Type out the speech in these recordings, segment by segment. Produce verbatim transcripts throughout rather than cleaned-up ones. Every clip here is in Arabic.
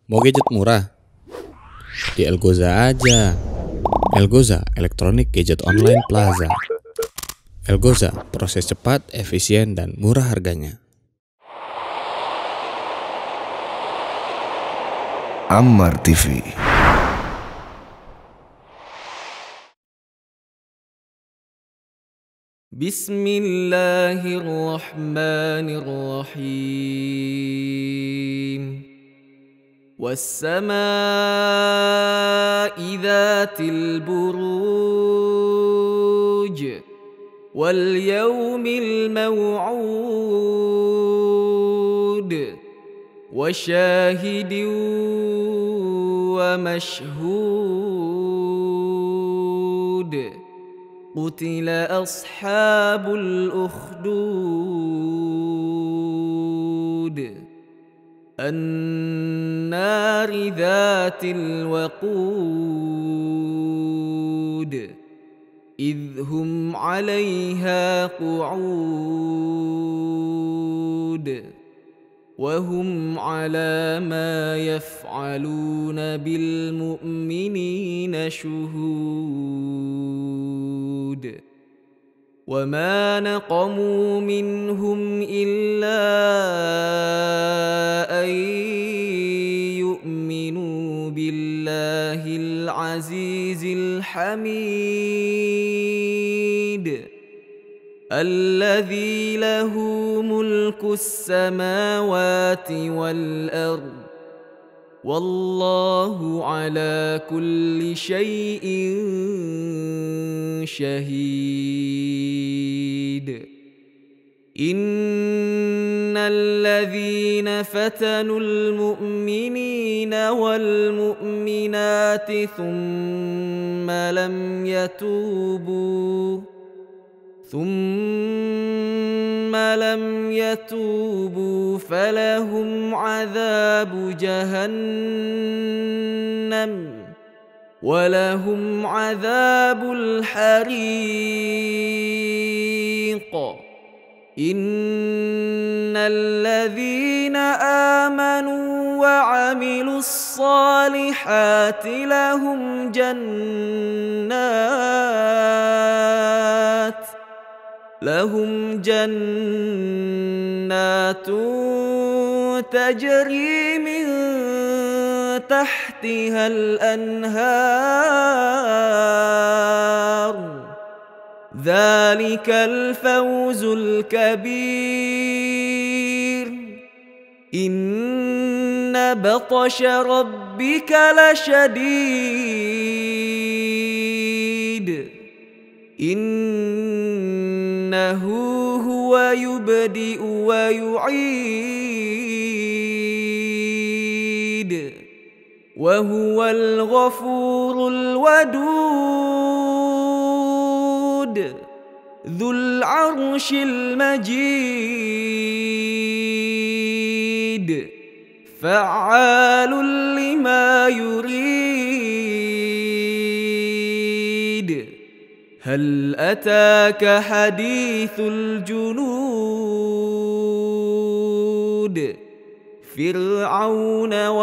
Mau gadget murah? Di Elgoza aja. Elgoza, Electronic Gadget Online Plaza. Elgoza, proses cepat, efisien, dan murah harganya. Ammar T V. Bismillahirrahmanirrahim. Was-samaa'i dhatil buruj wal yawmil maw'ud wa syahidin wa mashhud. Qutila ashabul ukhdud an-nari dhatil waqud idh hum 'alayha qu'ud wa hum 'ala ma yaf'aluna bil mu'minina shuhud. وما نقموا منهم إلا أن يؤمنوا بالله العزيز الحميد الذي له ملك السماوات والأرض والله على كل شيء شهيد. إن الذين فتنوا المؤمنين والمؤمنات ثم لم يتوبوا ثم لم يتوبوا فلهم عذاب جهنم ولهم عذاب الحريق. إن الذين آمنوا وعملوا الصالحات لهم جنات لهم جنات تجري من تحتها الأنهار ذلك الفوز الكبير. إن بطش ربك لشديد إنه هو يبدئ ويعيد وهو الغفور الودود ذو العرش المجيد فعال لما يريد. هل أتاك حديث الجنود فرعون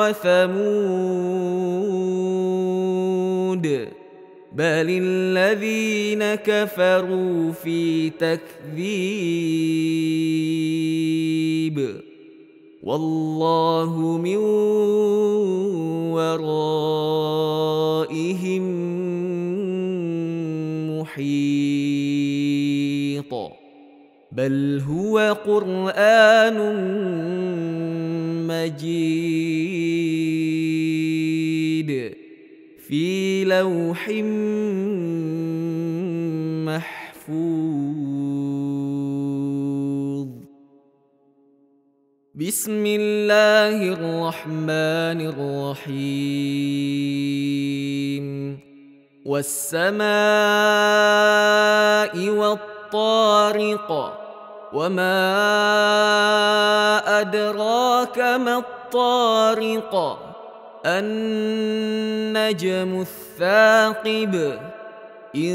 وثمود بل الذين كفروا في تكذيب والله من ورائهم محيط. بل هو قرآن مجيد في لوح محفوظ. بسم الله الرحمن الرحيم. والسماء والطارق وما أدراك ما الطارق النجم الثاقب إن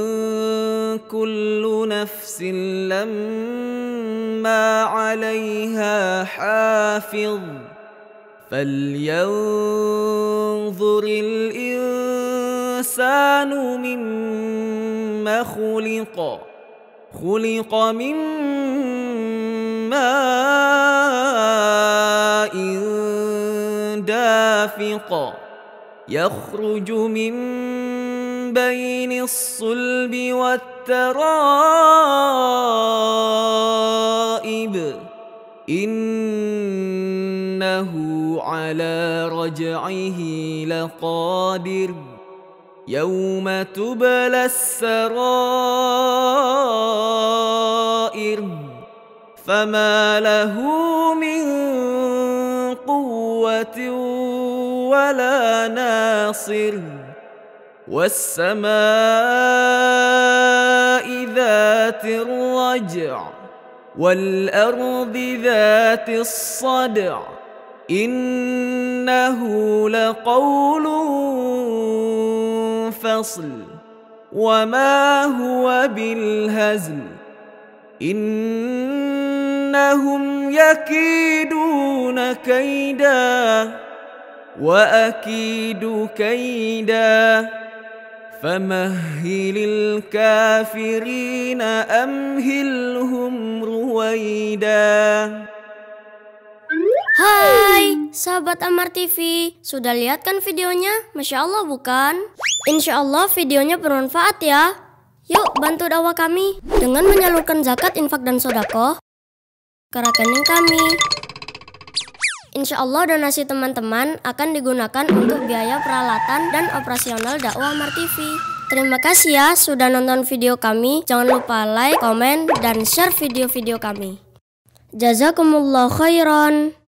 كل نفس لما عليها حافظ فلينظر الإنسان مما خلق خلق من ماء دافق يخرج من بين الصلب والترائب إنه على رجعه لقادر يوم تبلى السرائر فما له من قوة ولا ناصر والسماء ذات الرجع والأرض ذات الصدع إنه لقول فصل وما هو بالهزل إنهم يكيدون كيدا وأكيد كيدا فمهل الكافرين أمهلهم رويدا. Hai sahabat Ammar T V, sudah lihat kan videonya? Masya Allah bukan? Insya Allah videonya bermanfaat ya. Yuk bantu dakwah kami dengan menyalurkan zakat, infak, dan sodako ke rekening kami. Insya Allah donasi teman-teman akan digunakan untuk biaya peralatan dan operasional dakwah Ammar T V. Terima kasih ya sudah nonton video kami. Jangan lupa like, komen, dan share video-video kami. Jazakumullah khairan.